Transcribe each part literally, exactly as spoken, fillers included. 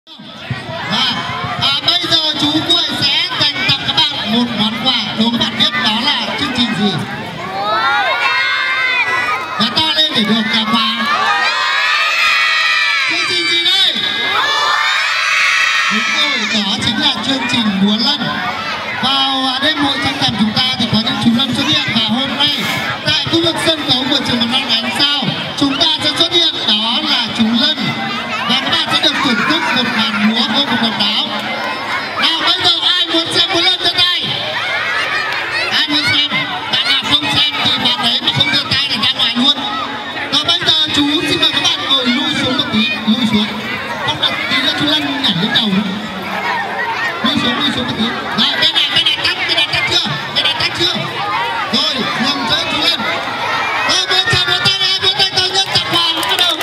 Và à, bây giờ chú Cuội sẽ dành tặng các bạn một món quà. Đố các bạn biết đó là chương trình gì? Nói to lên để được trả quà. Chương trình gì đây? Đúng rồi, đó chính là chương trình múa lân. Vào đêm hội trăng rằm chúng ta thì có những chú lân xuất hiện, và hôm nay tại khu vực sân khấu của trường mầm non Ánh Sao chúng ta sẽ xuất hiện, đó là chú lân, và các bạn sẽ được thưởng thức một màn múa vô cùng độc đáo. Nào bây giờ ai muốn xem múa lân giơ tay? Ai muốn xem? Bạn nào không xem thì bạn đấy mà không giơ tay là ra ngoài luôn. Và bây giờ chú xin mời các bạn ngồi lui xuống một tí, lui xuống. Không đặt tí nữa chú lân nhảy lên đầu nữa. Lui xuống, lui xuống một tí. Rồi bên này, bên này tắt, bên này tắt chưa? Bên này tắt chưa? Rồi, nhầm chơi chú lên. Rồi bên chào một tay này, một tay tôi nhất tặng quà bắt đầu.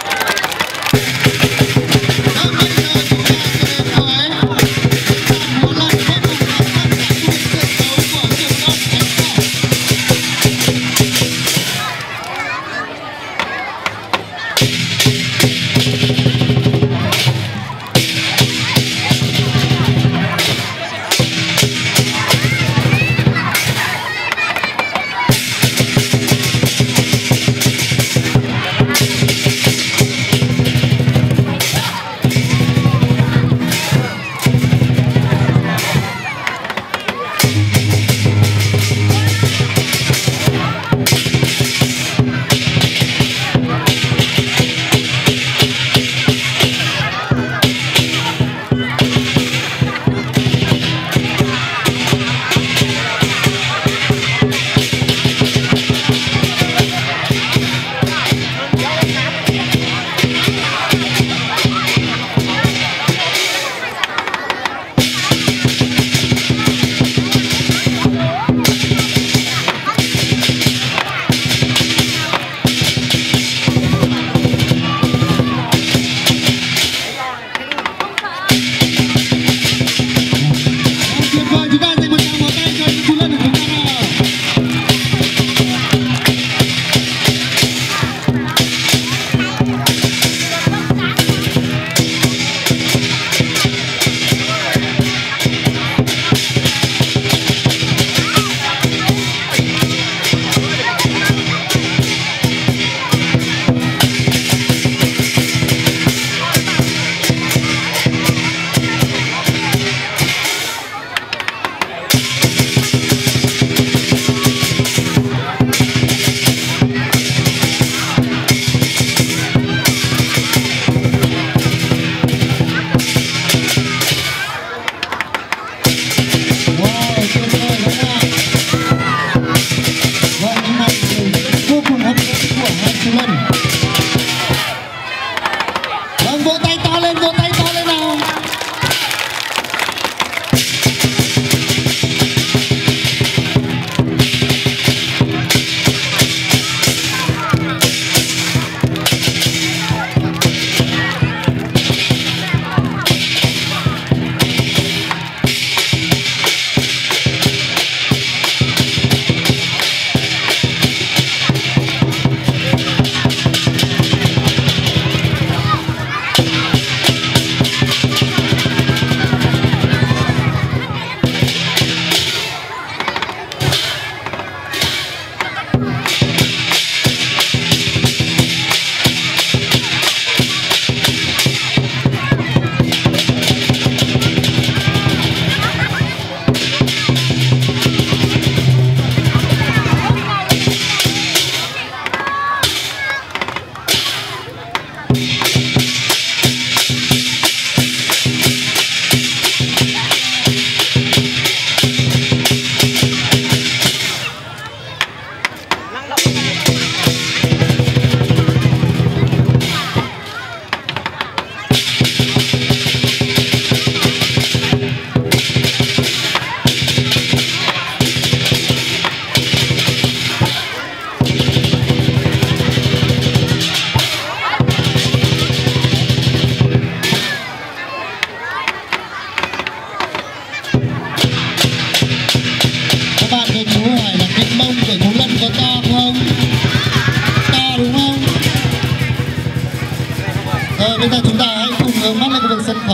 Rồi bây giờ chúng ta sẽ đến với múa lân vô cùng độc đáo tại khu vực sân khấu của trường mầm non Ánh Sao.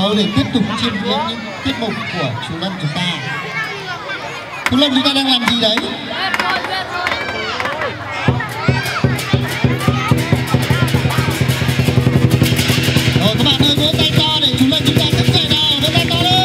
đấu để tiếp tục chiêm ngưỡng những tiết mục của chú Lân chúng ta. Chú Lân chúng ta đang làm gì đấy? Rồi các bạn ơi, vỗ tay to để chú Lân chúng ta thức dậy nào, vỗ tay to lên.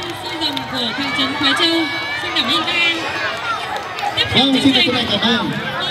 Sư Rồng của thị trấn Khói Châu. Xin cảm ơn các em. Tiếp theo Vâng, chương xin trình cảm ơn.